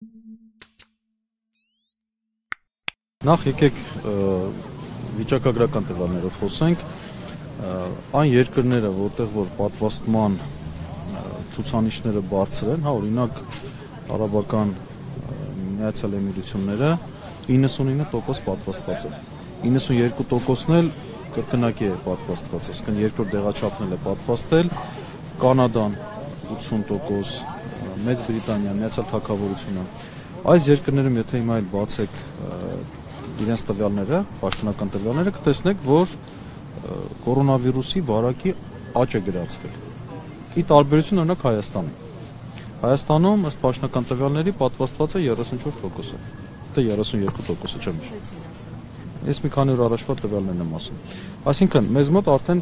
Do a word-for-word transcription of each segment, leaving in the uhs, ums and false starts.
Նախ եկեք վիճակագրական տվյալներով խոսենք, այն երկրները, որտեղ որ պատվաստման ցուցանիշները բարձր են, հա, օրինակ Արաբական Միացյալ Էմիրությունները իննսունինը տոկոս պատվաստված է, իննսունյոթ տոկոսն էլ կրկնակի է պատվաստված, այսինքն երկրորդ դեղաչափն էլ է պատվաստել, Կանադան ութսուն տոկոս, Մեծ Բրիտանիան, Միացյալ Թագավորությունը, այս երկրներում եթե հիմա էլ բացեք իրենց տվյալները, պաշտոնական տվյալները, կտեսնեք, որ կորոնավիրուսի վարակի աճ է գրանցվել։ Ի տարբերություն օրինակ Հայաստանի։ Հայաստանում ըստ պաշտոնական տվյալների պատվաստված է երեսունչորս տոկոսը, թե երեսունյոթ տոկոսը չեմ հիշում։ Ես մի քանի օր առաջվա տվյալներն եմ ասում։ Այսինքն մեզ մոտ արդեն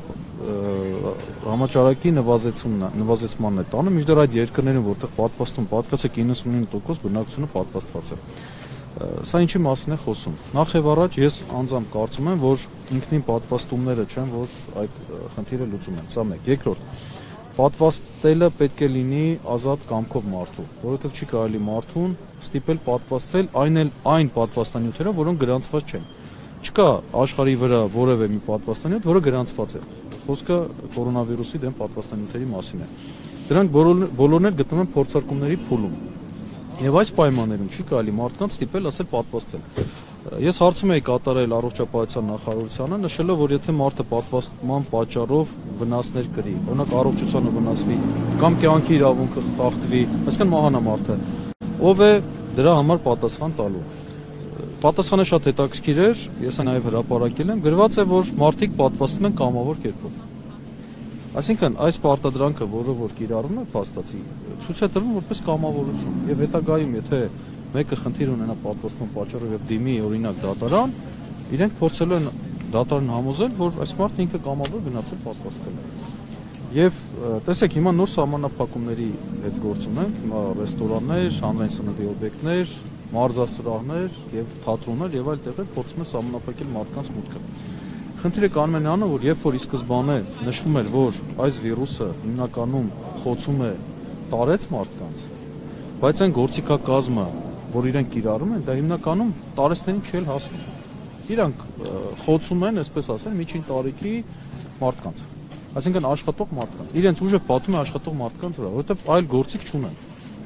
համաճարակի նվազեցումն է, նվազեցմանն է տանը, մինչդեռ այդ երկրներում, որտեղ պատվաստում պատկացեք իննսունինը տոկոս բնակչությունը պատվաստված է։ Սա ինչի մասին է խոսում։ Նախ եւ առաջ ես անձամբ կարծում եմ, որ ինքնին պատվաստումները չեն, որ այդ խնդիրը լուծում են։ Սա մեկ։ Երկրորդ, պատվաստելը պետք է լինի ազատ կամքով մարդու, որովհետեւ չի կարելի մարդուն ստիպել պատվաստվել այն էլ այն պատվաստանյութերով, որոնք գրանցված չեն։ Չկա աշխարհի վրա որևէ մի պատվաստանյութ, որը գրանցված է։ Խոսքը կորոնավիրուսի դեմ պատվաստանյութերի մասին է։ Դրանք բոլորն էլ գտնվում են փորձարկումների փուլում։ Եվ այս պայմաններում չի կարելի մարդկանց ստիպել ասել պատվաստվել։ Ես հարցում եի կատարել առողջապահության նախարարությանը, նշելով, որ եթե մարդը պատվաստման պատճառով վնասներ կրի, օրինակ առողջությանը վնասվի, կամ կյանքի իրավունքը խախտվի, այսինքն մահանա մարդը, ով է դրա համար պատասխան տալու։ Պատասխանը շատ հետաքրքիր էր, ես նաև հրապարակել եմ, գրված է, որ մարդիկ պատվաստում են կամավոր կերպով։ Այսինքն այս պարտադրանքը, որը որ կիրառվում է փաստացի, ցույց է տրվում որպես կամավորություն, եւ հետագայում եթե մեկը խնդիր ունենա պատվաստման պատճառով եւ դիմի օրինակ դատարան, իրենք փորձելու են դատարան համոզել, որ այս մարդը ինքը կամավոր գնացել պատվաստել է։ Եվ տեսեք, հիմա նոր սահմանափակումների հետ գործում ենք, հիմա ռեստորաններ, հանրային սննդի օբյեկտներ, մարզասրահներ եւ թատրոններ եւ այլ տեղեր փորձում են սահմանափակել մարդկանց մուտքը։ Խնդիրը կանում են անը, որ երբ որ ի սկզբանե նշվում էր, որ այս վիրուսը հիմնականում խոցում է տարեց մարդկանց, բայց այն գործիքակազմը, որ իրենք կիրառում են, դա հիմնականում տարեցներին չի հասնում։ Իրանք խոցում են, այսպես ասել, միջին տարիքի մարդկանց, այսինքն աշխատող մարդկանց։ Իրենց ուժը պատում է աշխատող մարդկանց վրա, որովհետև այլ գործիք չունեն։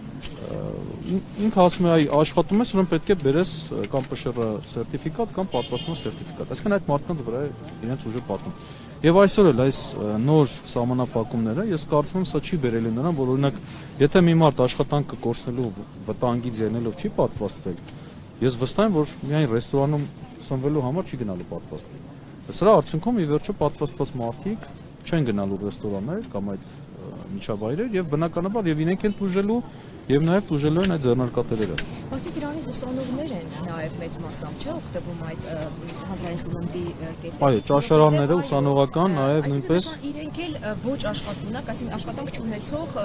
Ինքը ասում է, այ աշխատում ես, ուրեմն պետք է բերես կամ Պ Շ Ռ սերտիֆիկատ կամ պատվաստման սերտիֆիկատ, այսինքն այդ մարդկանց վրա է իրենց ուժը պատում։ Եվ այսօր էլ այս նոր սահմանափակումները, ես կարծում եմ, սա չի բերելու նրան, որ օրինակ, եթե մի մարդ աշխատանքը կորցնելու վտանգից ելնելով չի պատվաստվել, ես վստահ եմ, որ միայն ռեստորանում սնվելու համար չի գնալու պատվաստվել։ Սրա արդյունքում ի վերջո պատվաստված մարդիկ չեն գնալու ռեստորաններ կամ այդ միջավայրեր եւ բնականաբար եւ իրենք են տուժելու եւ նաեւ տուժելու են այդ ձեռնարկատերերը։ Բացի դրանից ուսանողներ են նաեւ մեծ մասամբ չէ օգտվում այդ հանրային սննդի կետերից։ Այո, ճաշարանները ուսանողական նաեւ նույնպես իրենք էլ ոչ աշխատունակ, այսինքն աշխատանք չունեցող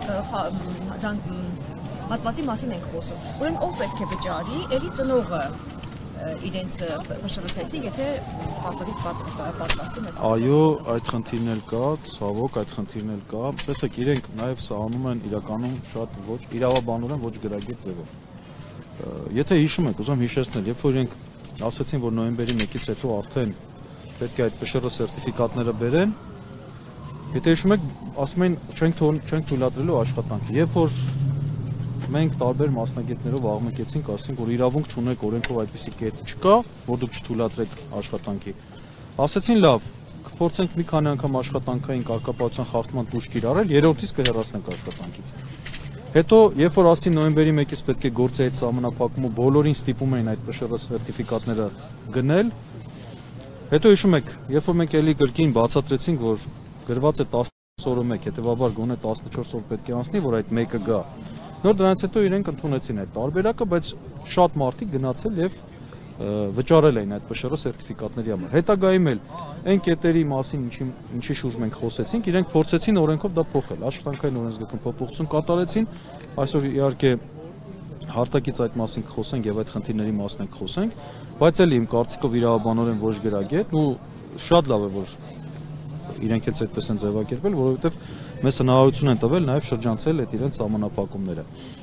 հատվածի մասին ենք խոսում։ Ուրեմն ով պետք է վճարի, ելի ծնողը իրենց Պ Շ Ռ թեստի, եթե պարտադիր պատվաստում է։ Այո, այդ խնդիրն էլ կա, ցավոք այդ խնդիրն էլ կա։ Տեսեք, իրենք նաև սա անում են իրականում շատ ոչ իրավաբանորեն ոչ գրագետ ձևով։ Եթե հիշում եք, ուզում հիշեցնել, երբ որ իրենք ասացին, որ նոյեմբերի մեկից հետո արդեն պետք է այդ Պ Շ Ռ սերտիֆիկատները բերեն, եթե հիշում եք, ասում են չենք չենք թույլատրելու աշխատանքը։ Երբ որ մենք տարբեր մասնագետներով աղմկեցինք, ասենք, որ իրավունք չունեք օրենքով այդպիսի կետ չկա, որ դուք չթույլատրեք աշխատանքի։ Ասեցին լավ, կփորձենք մի քանի անգամ աշխատանքային կարգապահության խախտման դուրս կիրառել, երրորդից կհեռացնենք աշխատանքից։ Հետո, երբ որ ասեցին նոյեմբերի մեկից պետք է գործի այդ սահմանափակումը, բոլորին ստիպում էին այդ Պ Շ Ռ սերտիֆիկատները գնել։ Հետո հիշում եք, երբ որ մենք էլի կրկին բացատրեցինք, որ գրված է տասնչորս օրը մեկ, հետեւաբար գոնե տասնչորս օր պետք է անցնի, որ այդ մեկը գա։ Նոր դրանից հետո իրենք ընդունեցին այդ տարբերակը, բայց շատ մարդիկ գնացել եւ վճարել էին այդ Պ Շ Ռ սերտիֆիկատների համար։ Հետագայում էլ այն կետերի մասին, ինչի ինչի շուրջ մենք խոսեցինք, իրենք փորձեցին օրենքով դա փոխել, աշխատանքային օրենսգրքում փոփոխություն կատարեցին, այսօր իհարկե հարտակից այդ մասին կխոսենք եւ այդ խնդիրների մասին ենք խոսենք, բայց էլի իմ կարծիքով իրավաբանորեն ոչ գրագետ, ու շատ լավ է, որ իրենք էլ այդպես են ձևակերպել, որովհետեւ մեզ հնարավորություն են տվել նաև շրջանցել այդ իրենց սահմանափակումները։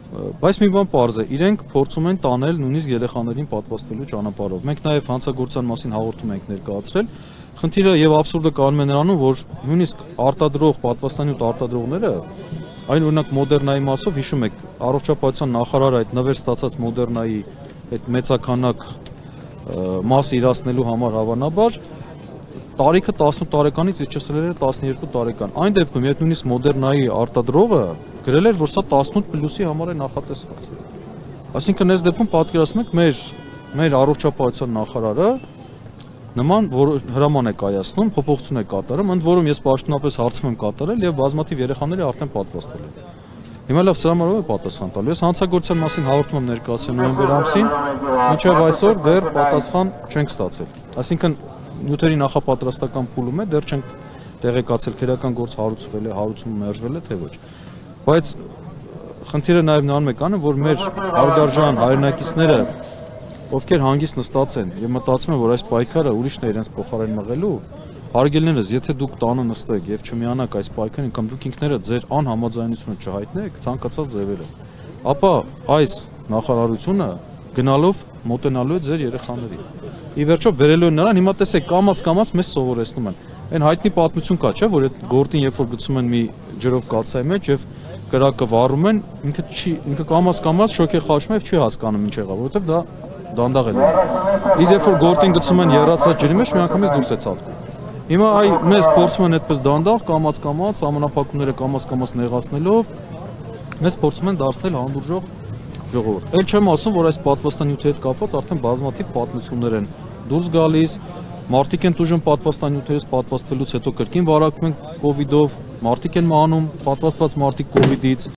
Բայց մի բան պարզ է, իրենք փորձում են տանել նույնիսկ երեխաներին պատվաստելու ճանապարհով։ Մենք նաև հանցագործության մասին հաղորդում ենք ներկայացրել։ Խնդիրը եւ աբսուրդը կանում է նրանում, որ նույնիսկ արտադրող պատվաստանյութ արտադրողները, այն օրինակ Մոդեռնայի մասով հիշում եք, առողջապահության նախարարը այդ նվեր ստացած Մոդեռնայի այդ մեծականակ մաս իրացնելու համար հավանաբար տարիքը տասնութ տարեկանից իջեցրել էր տասնյոթ տարեկան։ Այն դեպքում, եթե նույնիսկ Մոդեռնայի արտադրողը գրել էր, որ սա տասնութ պլյուսի համար է նախատեսված։ Այսինքն այս դեպքում պատկերացնում եք մեր մեր առողջապահության նախարարը նման հրաման է կայացնում, փոփոխություն է կատարում, ընդ որում ես պաշտոնապես հարցում եմ կատարել եւ բազմաթիվ երեխաների արդեն պատվաստել եմ։ Հիմա լավ սրա համար ով է պատասխան տալու։ Ես հանցագործության մասին հաղորդում եմ ներկայացրել նոյեմբեր ամսին, մինչև այսօր դեռ պատասխան չենք ստացել։ Այսինքն նյութերի նախապատրաստական փուլում է, դեռ չենք տեղեկացել քրեական գործ հարուցվել է, հարուցումը մերժվել է թե ոչ։ Բայց խնդիրը նաև նրանում է կանը, որ մեր հարգարժան հայրենակիցները, ովքեր հանգիստ նստած են եւ մտածում են, որ այս պայքարը ուրիշն է իրենց փոխարեն մղելու, հարգելիներս, եթե դուք տանը նստեք եւ չմիանաք այս պայքարին կամ դուք ինքներդ ձեր անհամաձայնությունը չհայտնեք ցանկացած ձևերով, ապա այս նախարարությունը գնալով մոտենալու է ձեր երեխաներին։ Ի վերջո բերելու են նրան, հիմա տեսեք, կամած-կամած մեզ սովորեցնում են։ Այն հայտնի պատմություն կա, չէ՞, որ այդ գորտին երբ որ գցում են մի ջրով կացայի մեջ եւ կրակը վառում են, ինքը չի, ինքը կամած-կամած շոկ է խաշում եւ չի հասկանում ինչ եղավ, որովհետեւ դա դանդաղ է լինում։ Իսկ երբ որ գորտին գցում են եռացած ջրի մեջ, միանգամից դուրս է ցածկում։ Հիմա այ մեզ փորձում են այդպես դանդաղ, կամած-կամած, ամենափակումները կամած-կամած նեղացնելով, մեզ փորձում են դարձնել հանդուրժող ժողովուրդ։ Էլ չեմ ասում, որ այս պատվաստանյութի հետ կապված արդեն բազմաթիվ պատմություններ են դուրս գալիս, մարդիկ են տուժում պատվաստանյութերից պատվաստվելուց հետո կրկին վարակվում են կովիդով, մարդիկ են մահանում, պատվաստված մարդիկ կովիդից,